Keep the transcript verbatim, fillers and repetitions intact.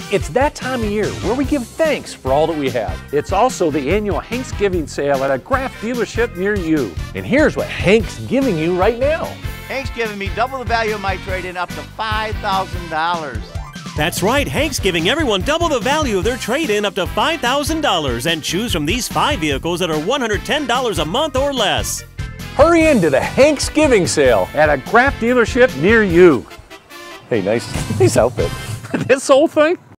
It's that time of year where we give thanks for all that we have. It's also the annual Hanksgiving sale at a Graf dealership near you. And here's what Hank's giving you right now. Hank's giving me double the value of my trade-in, up to five thousand dollars. That's right, Hank's giving everyone double the value of their trade-in, up to five thousand dollars, and choose from these five vehicles that are one hundred ten dollars a month or less. Hurry into the Hanksgiving sale at a Graf dealership near you. Hey, nice, nice outfit. This whole thing?